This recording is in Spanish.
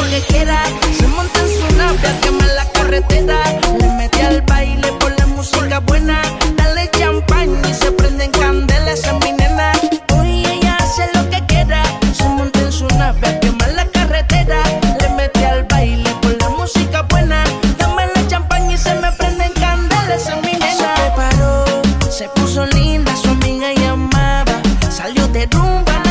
que quiera. Se monta en su nave a quemar la carretera. Le mete al baile por la música buena. Dale champán y se prenden candelas. Esa es mi nena. Hoy ella hace lo que quiera. Se monta en su nave a quemar la carretera. Le mete al baile por la música buena. Dame la champán y se me prenden candelas. Esa es mi nena. Se preparó, se puso linda, su amiga llamaba. Salió de rumba.